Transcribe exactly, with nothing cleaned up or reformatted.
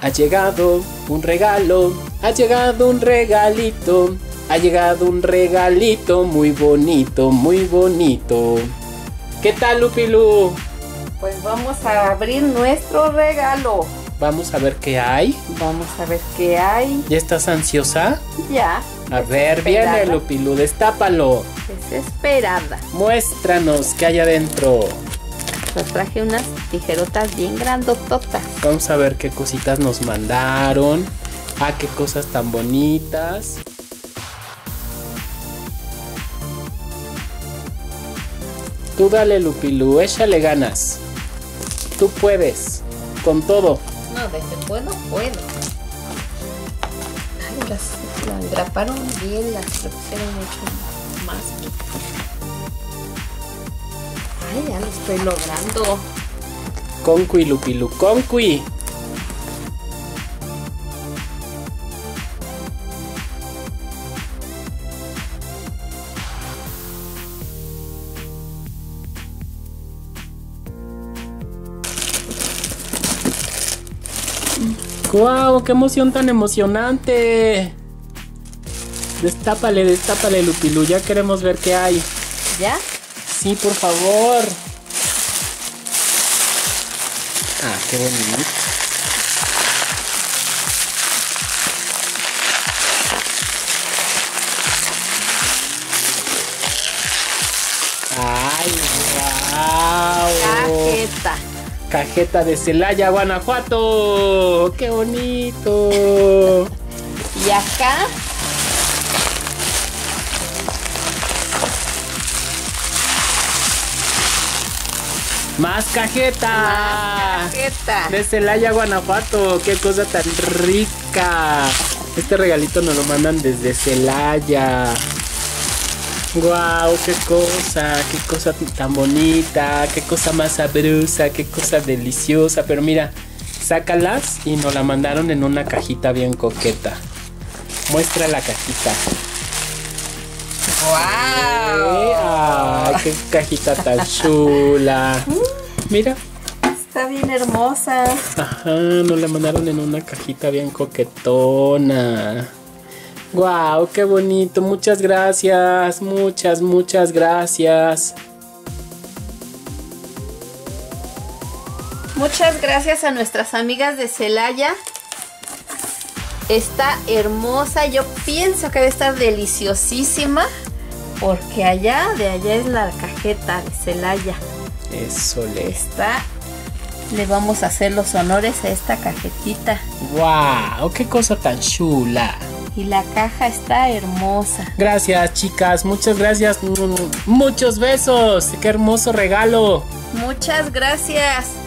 Ha llegado un regalo, ha llegado un regalito, ha llegado un regalito muy bonito, muy bonito. ¿Qué tal, Lupilu? Pues vamos a abrir nuestro regalo. Vamos a ver qué hay. Vamos a ver qué hay. ¿Ya estás ansiosa? Ya. A ver, viene, Lupilu, destápalo. Desesperada. Muéstranos qué hay adentro. Nos traje unas tijerotas bien grandototas. Vamos a ver qué cositas nos mandaron. Ah, qué cosas tan bonitas. Tú dale, Lupilu, échale ganas. Tú puedes, con todo. No, de que puedo, puedo. Ay, las, las engraparon bien, las pusieron mucho más. Ay, ya lo estoy logrando. Concui, Lupilu, concui. ¡Guau! ¡Qué emoción tan emocionante! Destápale, destápale, Lupilu. Ya queremos ver qué hay. ¿Ya? Sí, por favor. Ah, qué bonito. ¡Ay, wow! Cajeta. Cajeta de Celaya, Guanajuato. ¡Qué bonito! Y acá ¡Más cajeta! más cajeta. De Celaya, Guanajuato. ¡Qué cosa tan rica! Este regalito nos lo mandan desde Celaya. ¡Guau! ¡Qué cosa! ¡Qué cosa tan bonita! ¡Qué cosa más sabrosa! ¡Qué cosa deliciosa! Pero mira, sácalas y nos la mandaron en una cajita bien coqueta. Muestra la cajita. ¡Wow! ¡Ay, qué cajita tan chula! Mira. Está bien hermosa. Ajá, nos la mandaron en una cajita bien coquetona. ¡Guau! ¡Qué bonito! Muchas gracias. Muchas, muchas gracias. Muchas gracias a nuestras amigas de Celaya. Está hermosa. Yo pienso que debe estar deliciosísima. Porque allá, de allá es la cajeta de Celaya. Eso le está. Le vamos a hacer los honores a esta cajetita. ¡Guau! ¡Qué cosa tan chula! Y la caja está hermosa. Gracias, chicas. Muchas gracias. Muchos besos. ¡Qué hermoso regalo! Muchas gracias.